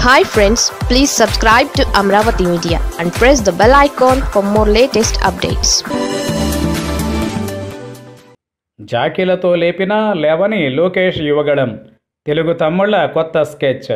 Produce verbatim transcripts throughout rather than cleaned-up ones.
Hi friends, please subscribe to Amaravathi Media and press the bell icon for more latest updates. జాకీలతో లేపినా లేవని లోకేష్ యువగళం తెలుగు తమ్ముళ్ల కొత్త sketch.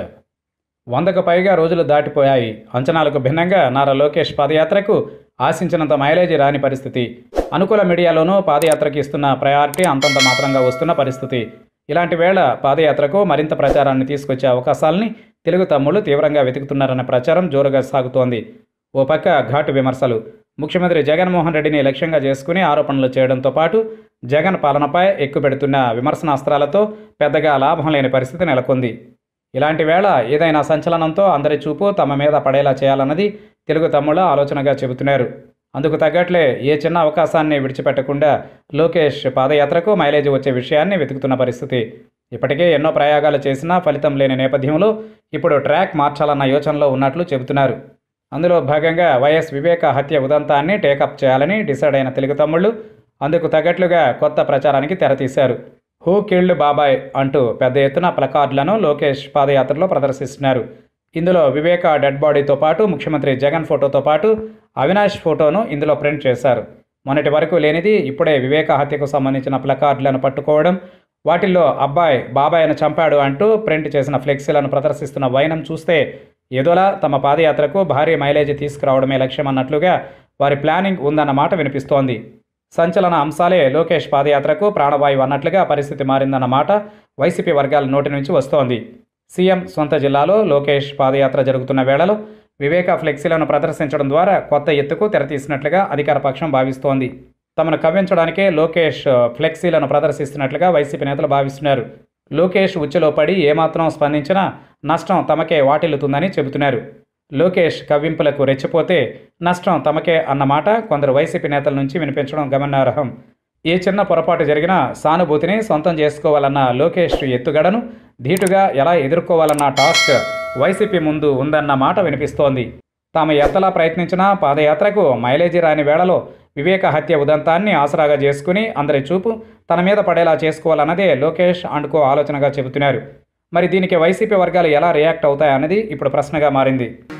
వందకు పైగా రోజులు దాటిపోయాయి. అంచనాలకు భిన్నంగా నారా లోకేష్ పాదయాత్రకు ఆశించినంత మైలేజీ రాని పరిస్థితి. అనుకూల మీడియాలోనూ పాదయాత్రకు ఇస్తున్న ప్రయారిటీ అంతంత మాత్రంగా వస్తున్న పరిస్థితి. ఇలాంటి వేళ పాదయాత్రకు మరింత ప్రచారాన్ని తీసుకొచ్చే అవకాశాలని తెలుగు తమ్ముళ్లు తీవ్రంగా వెతుకుతున్నారన్న ప్రచారం జోరుగా సాగుతోంది. ఓ పక్క ఘాటు విమర్శలు. ముఖ్యమంత్రి జగన్మోహన్ రెడ్డిని లక్ష్యంగా చేసుకుని ఆరోపణలు చేయడంతో పాటు జగన్ పాలనపై ఎక్కుపెడుతున్న విమర్శనాస్త్రాలతో పెద్దగా లాభం లేని పరిస్థితి నెలకొంది. ఇలాంటి వేళ ఏదైనా సంచలనంతో అందరి చూపు తమ మీద పడేలా చేయాలన్నది తెలుగు తమ్ముళ్ళ ఆలోచనగా చెబుతున్నారు. అందుకు తగ్గట్లే ఏ చిన్న అవకాశాన్ని విడిచిపెట్టకుండా లోకేష్ పాదయాత్రకు మైలేజీ వచ్చే విషయాన్ని వెతుకుతున్న పరిస్థితి. ఇప్పటికే ఎన్నో ప్రయోగాలు చేసినా ఫలితం లేని నేపథ్యంలో ఇప్పుడు ట్రాక్ మార్చాలన్న యోచనలో ఉన్నట్లు చెబుతున్నారు. అందులో భాగంగా వైఎస్ వివేక హత్య ఉదంతాన్ని టేకప్ చేయాలని డిసైడ్ అయిన తెలుగు తమ్ముళ్ళు అందుకు తగ్గట్లుగా కొత్త ప్రచారానికి తెరతీశారు. హూ కిల్డ్ బాబాయ్ అంటూ పెద్ద ఎత్తున ప్లకార్డులను లోకేష్ పాదయాత్రలో ప్రదర్శిస్తున్నారు. ఇందులో వివేక డెడ్ బాడీతో పాటు ముఖ్యమంత్రి జగన్ ఫోటోతో పాటు అవినాష్ ఫోటోను ఇందులో ప్రింట్ చేశారు. మొన్నటి వరకు లేనిది ఇప్పుడే వివేక హత్యకు సంబంధించిన ప్లకార్డులను పట్టుకోవడం, వాటిల్లో అబ్బాయి బాబాయ్ను చంపాడు అంటూ ప్రింట్ చేసిన ఫ్లెక్సీలను ప్రదర్శిస్తున్న వైనం చూస్తే ఏదోలా తమ పాదయాత్రకు భారీ మైలేజీ తీసుకురావడమే లక్ష్యం అన్నట్లుగా వారి ప్లానింగ్ ఉందన్నమాట వినిపిస్తోంది. సంచలన అంశాలే లోకేష్ పాదయాత్రకు ప్రాణవాయువు అన్నట్లుగా పరిస్థితి మారిందన్నమాట వైసీపీ వర్గాల నోటి నుంచి వస్తోంది. సీఎం సొంత జిల్లాలో లోకేష్ పాదయాత్ర జరుగుతున్న వేళలో వివేక ఫ్లెక్సీలను ప్రదర్శించడం ద్వారా కొత్త ఎత్తుకు తెరతీసినట్లుగా అధికార పక్షం భావిస్తోంది. తమను కవ్వించడానికే లోకేష్ ఫ్లెక్సీలను ప్రదర్శిస్తున్నట్లుగా వైసీపీ నేతలు భావిస్తున్నారు. లోకేష్ ఉచ్చులో పడి ఏమాత్రం స్పందించినా నష్టం తమకే వాటిల్లుతుందని చెబుతున్నారు. లోకేష్ కవ్వింపులకు రెచ్చిపోతే నష్టం తమకే అన్నమాట కొందరు వైసీపీ నేతల నుంచి వినిపించడం గమనార్హం. ఏ చిన్న పొరపాటు జరిగినా సానుభూతిని సొంతం చేసుకోవాలన్న లోకేష్ ఎత్తుగడను ధీటుగా ఎలా ఎదుర్కోవాలన్న టాస్క్ వైసీపీ ముందు ఉందన్న మాట వినిపిస్తోంది. తాము ఎంతలా ప్రయత్నించినా పాదయాత్రకు మైలేజీ రాని వేళలో వివేక హత్య ఉదంతాన్ని ఆసరాగా చేసుకుని అందరి చూపు తన మీద పడేలా చేసుకోవాలన్నదే లోకేష్ అండ్ కో ఆలోచనగా చెబుతున్నారు. మరి దీనికి వైసీపీ వర్గాలు ఎలా రియాక్ట్ అవుతాయన్నది ఇప్పుడు ప్రశ్నగా మారింది.